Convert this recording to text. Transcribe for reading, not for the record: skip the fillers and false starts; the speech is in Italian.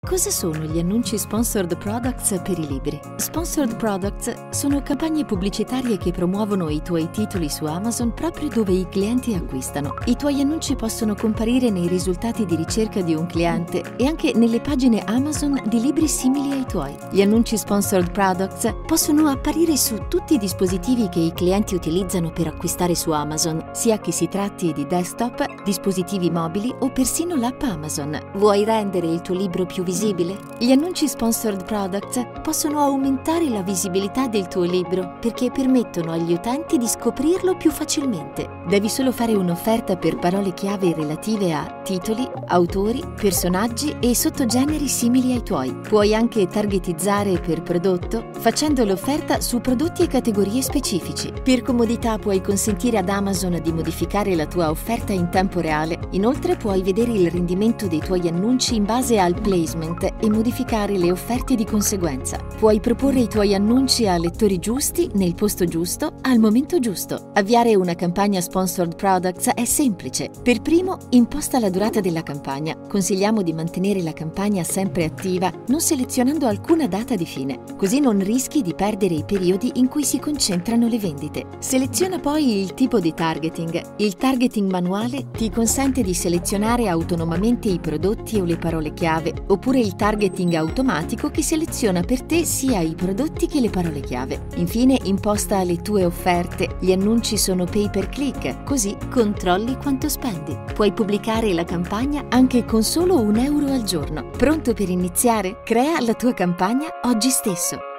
Cosa sono gli annunci sponsored products per i libri? Sponsored products sono campagne pubblicitarie che promuovono i tuoi titoli su Amazon proprio dove i clienti acquistano. I tuoi annunci possono comparire nei risultati di ricerca di un cliente e anche nelle pagine Amazon di libri simili ai tuoi. Gli annunci sponsored products possono apparire su tutti i dispositivi che i clienti utilizzano per acquistare su Amazon, sia che si tratti di desktop, dispositivi mobili o persino l'app Amazon. Vuoi rendere il tuo libro più visibile? Gli annunci sponsored products possono aumentare la visibilità del tuo libro perché permettono agli utenti di scoprirlo più facilmente. Devi solo fare un'offerta per parole chiave relative a titoli, autori, personaggi e sottogeneri simili ai tuoi. Puoi anche targetizzare per prodotto facendo l'offerta su prodotti e categorie specifici. Per comodità puoi consentire ad Amazon di modificare la tua offerta in tempo reale. Inoltre puoi vedere il rendimento dei tuoi annunci in base al placement e modificare le offerte di conseguenza. Puoi proporre i tuoi annunci a lettori giusti, nel posto giusto, al momento giusto. Avviare una campagna sponsored products è semplice. Per primo, imposta la durata della campagna. Consigliamo di mantenere la campagna sempre attiva, non selezionando alcuna data di fine. Così non rischi di perdere i periodi in cui si concentrano le vendite. Seleziona poi il tipo di targeting. Il targeting manuale ti consente di selezionare autonomamente i prodotti o le parole chiave, oppure il targeting automatico che seleziona per te sia i prodotti che le parole chiave. Infine, imposta le tue offerte. Gli annunci sono pay per click, così controlli quanto spendi. Puoi pubblicare la campagna anche con solo €1 al giorno. Pronto per iniziare? Crea la tua campagna oggi stesso.